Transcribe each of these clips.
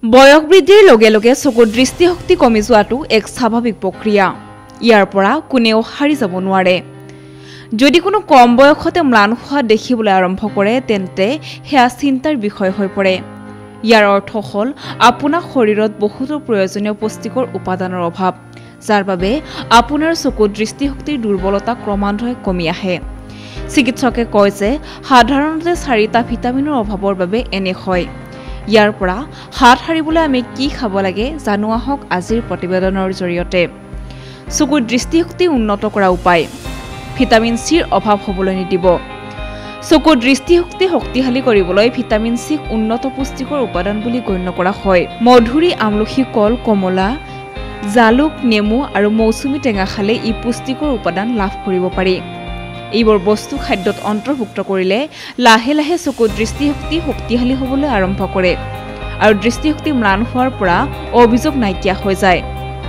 বয়স বৃদ্ধিৰ লগে লগে চকুৰ দৃষ্টিশক্তি কমি যোৱাটো এক স্বাভাৱিক প্ৰক্ৰিয়া। ইয়াৰ পৰা কোনেও হাৰি যাব নোৱাৰে। যদি কোনো কম বয়সতে ম্লান হোৱা দেখিবলৈ আৰম্ভ কৰে তেন্তে সেয়া চিন্তাৰ বিষয় হৈ পৰে। ইয়াৰ অৰ্থ হ'ল আপোনাৰ শৰীৰত বহুতো প্ৰয়োজনীয় পুষ্টিকৰ উপাদানৰ অভাৱ, যাৰ বাবে আপোনাৰ চকুৰ দৃষ্টিশক্তিৰ দুৰ্বলতা ক্ৰমান্বয়ে কমি আহে। চিকিৎসকে কয় যে সাধাৰণতে 4টা ভিটামিনৰ অভাৱৰ বাবে এনে হয়। ইয়াৰ পৰা হাত সাৰিবলৈ আমি কি খাব লাগে জানো আহক আজিৰ প্ৰতিবেদনৰ জৰিয়তে। চকুৰ দৃষ্টিশক্তি উন্নত কৰা উপায়। ভিটামিন চিৰ অভাৱ হ'বলৈ নিদিব। চকুৰ দৃষ্টিশক্তি শক্তিশালী কৰিবলৈ ভিটামিন চিক উন্নত পুষ্টিকৰ উপাদান বুলি গণ্য কৰা হয়। মধুৰি, আমলখি, কল, কমলা, জালুক, নেমু আৰু মৌচুমী টেঙা খালে ই পুষ্টিকৰ উপাদান লাভ কৰিব পাৰি। এইবোৰ বস্তু খাদ্যত অন্তৰ্ভুক্ত কৰিলে লাহে লাহে চকুৰ দৃষ্টিশক্তি শক্তিশালী হ'বলৈ আৰম্ভ কৰে আৰু দৃষ্টিশক্তি ম্লান হোৱাৰ পৰা অভিযোগ নাইকিয়া হৈ যায়।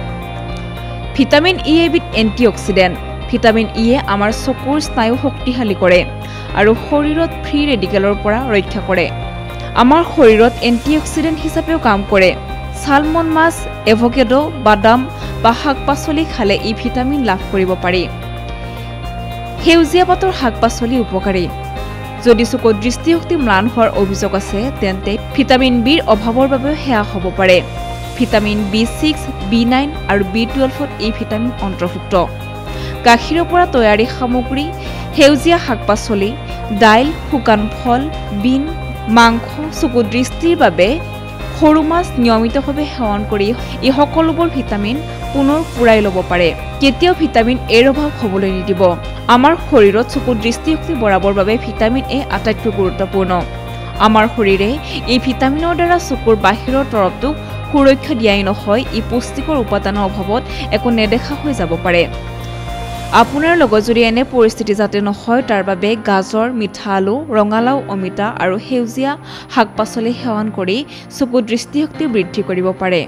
ভিটামিন ই এবিধ এণ্টিঅক্সিডেণ্ট। ভিটামিন ইয়ে আমাৰ চকুৰ স্নায়ু শক্তিশালী কৰে আৰু শৰীৰত ফ্ৰী ৰেডিকেলৰ পৰা ৰক্ষা কৰে। আমাৰ শৰীৰত এণ্টিঅক্সিডেণ্ট হিচাপেও কাম কৰে। চালমন মাছ, এভোকেডো, বাদাম বা শাক-পাচলি খালে ই ভিটামিন লাভ কৰিব পাৰি। সেউজীয়া পাতৰ শাক-পাচলি উপকাৰী। যদি চকুৰ দৃষ্টিশক্তি ম্লান হোৱাৰ অভিযোগ আছে তেন্তে ভিটামিন বিৰ অভাৱৰ বাবেও সেয়া হ'ব পাৰে। ভিটামিন B6, B9 আৰু B12ত এই ভিটামিন অন্তৰ্ভুক্ত। গাখীৰৰ পৰা তৈয়াৰী সামগ্ৰী, সেউজীয়া শাক-পাচলি, দাইল, শুকান ফল, বিন, মাংস, চকুৰ দৃষ্টিৰ বাবে সৰু মাছ নিয়মিতভাৱে সেৱন কৰি এই সকলোবোৰ ভিটামিন পুনৰ পূৰাই ল'ব পাৰে। কেতিয়াও ভিটামিন এৰ অভাৱ হ'বলৈ নিদিব। আমাৰ শৰীৰত চকুৰ দৃষ্টিশক্তি বঢ়াবৰ বাবে ভিটামিন এ আটাইতকৈ গুৰুত্বপূৰ্ণ। আমাৰ শৰীৰে এই ভিটামিনৰ দ্বাৰা চকুৰ বাহিৰৰ তৰপটোক সুৰক্ষা দিয়াই নহয়, ই পুষ্টিকৰ উপাদানৰ অভাৱত একো নেদেখা হৈ যাব পাৰে। আপোনাৰ লগত যদি এনে পৰিস্থিতি যাতে নহয় তাৰ বাবে গাজৰ, মিঠা আলু, ৰঙালাও, অমিতা আৰু সেউজীয়া শাক-পাচলি সেৱন কৰি চকুৰ দৃষ্টিশক্তি বৃদ্ধি কৰিব পাৰে।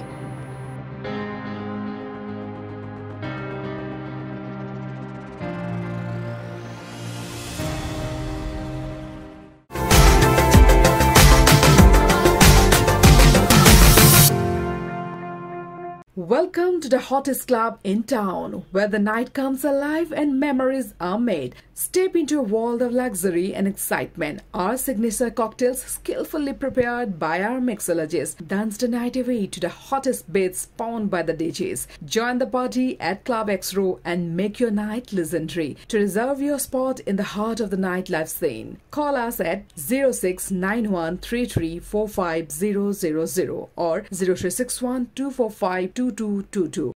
Welcome to the hottest club in town, where the night comes alive and memories are made. Step into a world of luxury and excitement. Our signature cocktails, skillfully prepared by our mixologists, dance the night away to the hottest beats spawned by the DJs. Join the party at Club X-Row and make your night legendary. To reserve your spot in the heart of the nightlife scene, call us at 0691334500 or 036124522222.